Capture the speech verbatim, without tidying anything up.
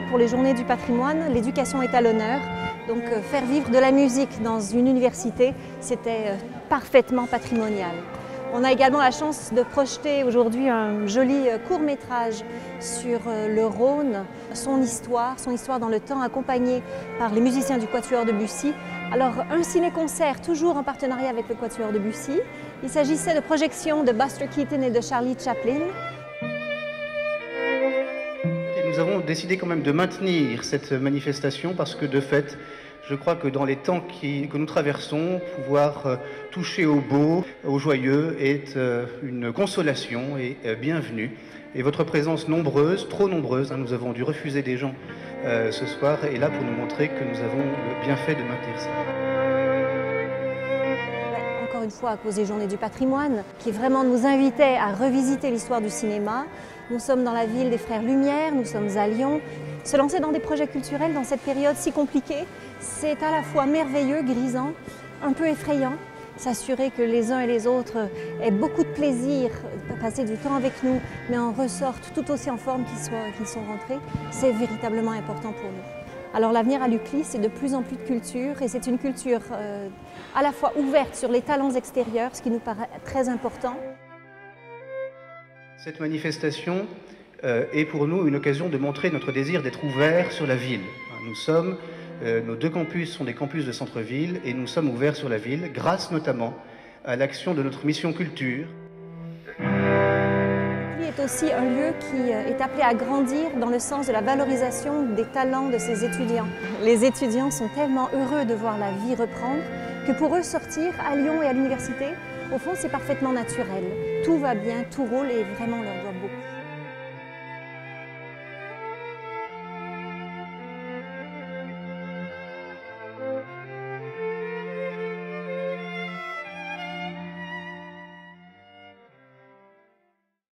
pour les Journées du patrimoine, l'éducation est à l'honneur. Donc euh, faire vivre de la musique dans une université, c'était euh, parfaitement patrimonial. On a également la chance de projeter aujourd'hui un joli euh, court-métrage sur euh, le Rhône, son histoire, son histoire dans le temps, accompagné par les musiciens du Quatuor de Bussy. Alors un ciné-concert toujours en partenariat avec le Quatuor de Bussy. Il s'agissait de projections de Buster Keaton et de Charlie Chaplin. Nous avons décidé quand même de maintenir cette manifestation parce que de fait, je crois que dans les temps qui, que nous traversons, pouvoir euh, toucher au beau, au joyeux est euh, une consolation et euh, bienvenue. Et votre présence nombreuse, trop nombreuse, hein, nous avons dû refuser des gens euh, ce soir, est là pour nous montrer que nous avons bien fait de maintenir ça. Encore une fois à cause des Journées du patrimoine, qui vraiment nous invitait à revisiter l'histoire du cinéma. Nous sommes dans la ville des Frères Lumière, nous sommes à Lyon. Se lancer dans des projets culturels dans cette période si compliquée, c'est à la fois merveilleux, grisant, un peu effrayant. S'assurer que les uns et les autres aient beaucoup de plaisir à passer du temps avec nous, mais en ressortent tout aussi en forme qu'ils soient, qu'ils sont rentrés, c'est véritablement important pour nous. Alors l'avenir à l'U C L I, c'est de plus en plus de culture, et c'est une culture euh, à la fois ouverte sur les talents extérieurs, ce qui nous paraît très important. Cette manifestation euh, est pour nous une occasion de montrer notre désir d'être ouverts sur la ville. Nous sommes, euh, nos deux campus sont des campus de centre-ville et nous sommes ouverts sur la ville grâce notamment à l'action de notre mission culture. L'U C L I est aussi un lieu qui est appelé à grandir dans le sens de la valorisation des talents de ses étudiants. Les étudiants sont tellement heureux de voir la vie reprendre que pour eux sortir à Lyon et à l'université, au fond c'est parfaitement naturel. Tout va bien, tout roule et vraiment leur